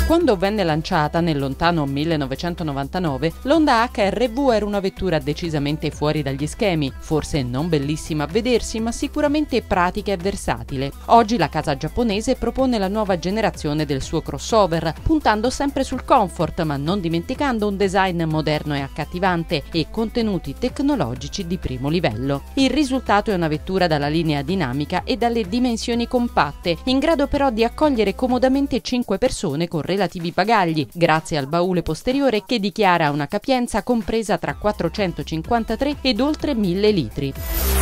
Quando venne lanciata nel lontano 1999, l'Honda HR-V era una vettura decisamente fuori dagli schemi, forse non bellissima a vedersi, ma sicuramente pratica e versatile. Oggi la casa giapponese propone la nuova generazione del suo crossover, puntando sempre sul comfort, ma non dimenticando un design moderno e accattivante e contenuti tecnologici di primo livello. Il risultato è una vettura dalla linea dinamica e dalle dimensioni compatte, in grado però di accogliere comodamente 5 persone con relativi bagagli, grazie al baule posteriore che dichiara una capienza compresa tra 453 ed oltre 1000 litri.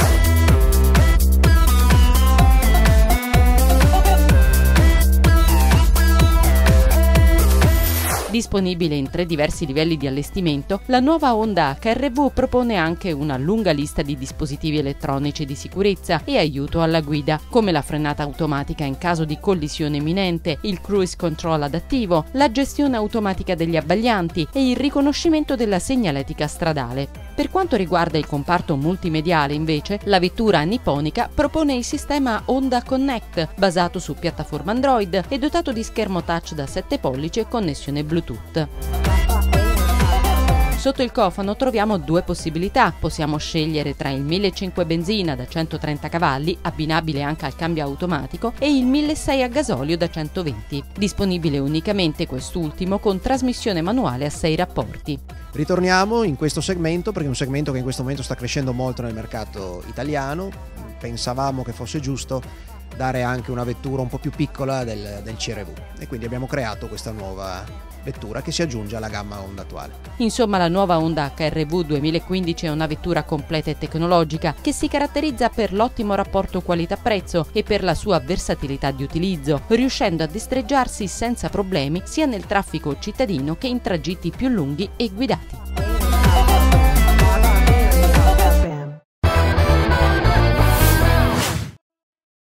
Disponibile in 3 diversi livelli di allestimento, la nuova Honda HR-V propone anche una lunga lista di dispositivi elettronici di sicurezza e aiuto alla guida, come la frenata automatica in caso di collisione imminente, il cruise control adattivo, la gestione automatica degli abbaglianti e il riconoscimento della segnaletica stradale. Per quanto riguarda il comparto multimediale, invece, la vettura nipponica propone il sistema Honda Connect, basato su piattaforma Android e dotato di schermo touch da 7 pollici e connessione Bluetooth. Sotto il cofano troviamo 2 possibilità. Possiamo scegliere tra il 1.500 benzina da 130 cavalli, abbinabile anche al cambio automatico, e il 1.600 a gasolio da 120. Disponibile unicamente quest'ultimo con trasmissione manuale a 6 rapporti. Ritorniamo in questo segmento perché è un segmento che in questo momento sta crescendo molto nel mercato italiano. Pensavamo che fosse giusto dare anche una vettura un po' più piccola del CR-V e quindi abbiamo creato questa nuova vettura che si aggiunge alla gamma Honda attuale. Insomma, la nuova Honda HR-V 2015 è una vettura completa e tecnologica che si caratterizza per l'ottimo rapporto qualità-prezzo e per la sua versatilità di utilizzo, riuscendo a destreggiarsi senza problemi sia nel traffico cittadino che in tragitti più lunghi e guidati.